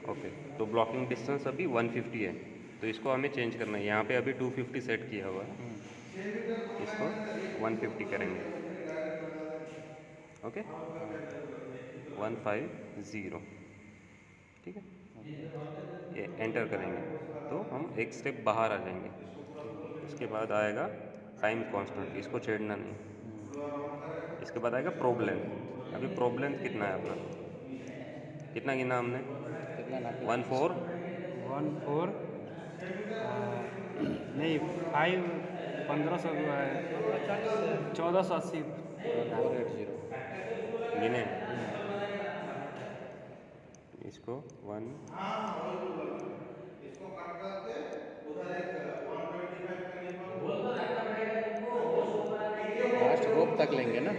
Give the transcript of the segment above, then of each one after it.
Okay, तो blocking distance अभी 150 है, तो इसको हमें चेंज करना है। यहाँ पे अभी 250 सेट किया हुआ है, इसको 150 करेंगे। ओके, 150, ठीक है। ये एंटर करेंगे तो हम एक स्टेप बाहर आ जाएंगे। उसके बाद आएगा टाइम कांस्टेंट, इसको छेड़ना नहीं। इसके बाद आएगा प्रोब लेंथ। अभी प्रोब लेंथ कितना है अपना, कितना गिना हमने? कितना नापे? 14 14 नहीं 5 1500 1480 1480 गिने। इसको 1 लास्ट रोप तक लेंगे ना,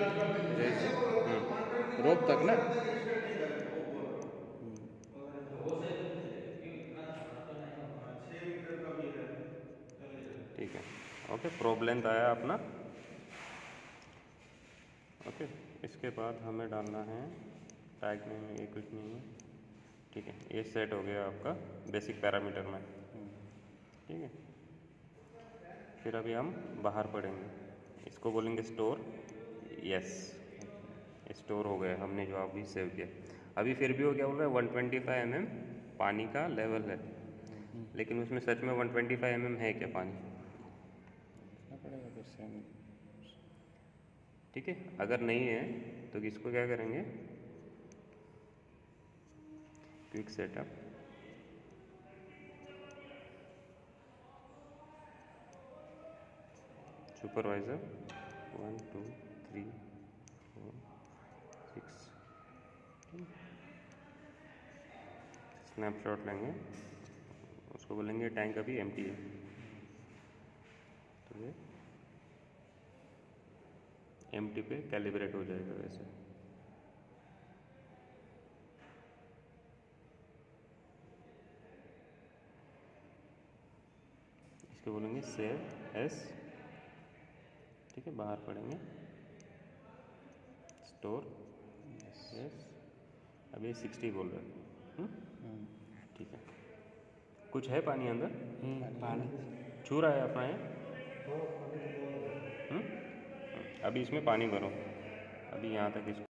रोप तक ना। ठीक है। ओके, प्रोब लेंथ आया अपना। ओके, इसके बाद हमें डालना है टैग में, ये कुछ नहीं है, ठीक है। ये सेट हो गया आपका बेसिक पैरामीटर में, ठीक है। फिर अभी हम बाहर पढ़ेंगे, इसको बोलेंगे स्टोर। यस, स्टोर हो गया, हमने जो अभी सेव किया। अभी फिर भी हो गया, बोल रहा है 125 mm पानी का लेवल है, लेकिन उसमें सच में 125 mm है क्या पानी? पड़ेगा फिर सेम। ठीक है, अगर नहीं है तो इसको क्या करेंगे, क्विक सेटअप, सुपरवाइज़र 1 2 3 4 6, स्नैपशॉट लेंगे, उसको बोलेंगे टैंक अभी एम्प्टी है, तो ये एम्प्टी पे कैलिब्रेट हो जाएगा वैसे। इसको बोलेंगे सेव एस, ठीक है। बाहर पढ़ेंगे स्टोर, यस। अभी 60 बोल रहे हैं, ठीक है। कुछ है पानी अंदर, पानी छू रहा है अपना ये, अभी इसमें पानी भरो, अभी यहाँ तक इसको